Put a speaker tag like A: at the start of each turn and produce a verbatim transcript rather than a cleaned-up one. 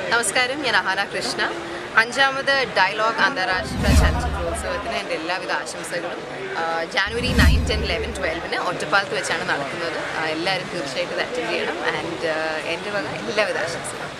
A: നമസ്കാരം, ഞാൻ അഹാന കൃഷ്ണ. അഞ്ചാമത് ഡയലോഗ് അന്താരാഷ്ട്ര ചലച്ചിത്രോത്സവത്തിന് എൻ്റെ എല്ലാവിധ ആശംസകളും. ജാനുവരി നയൻ ടെൻ ലെവൻ ട്വൽവിന് ഒറ്റപ്പാലത്ത് വെച്ചാണ് നടക്കുന്നത്. എല്ലാവരും തീർച്ചയായിട്ടും അറ്റൻഡ് ചെയ്യണം. ആൻഡ് എൻ്റെ വക എല്ലാവിധ ആശംസകളും.